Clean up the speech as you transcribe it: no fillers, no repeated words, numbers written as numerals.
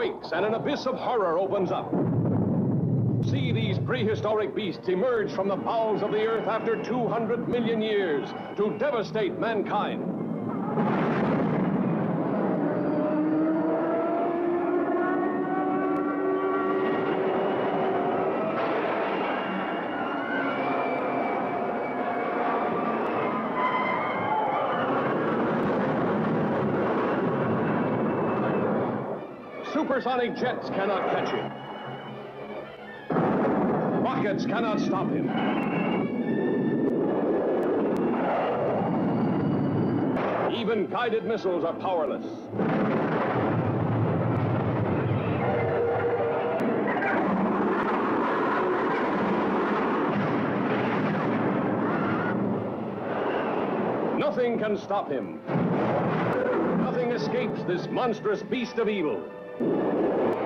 breaks and an abyss of horror opens up. See these prehistoric beasts emerge from the bowels of the earth after 200 million years to devastate mankind. Supersonic jets cannot catch him. Rockets cannot stop him. Even guided missiles are powerless. Nothing can stop him. Nothing escapes this monstrous beast of evil.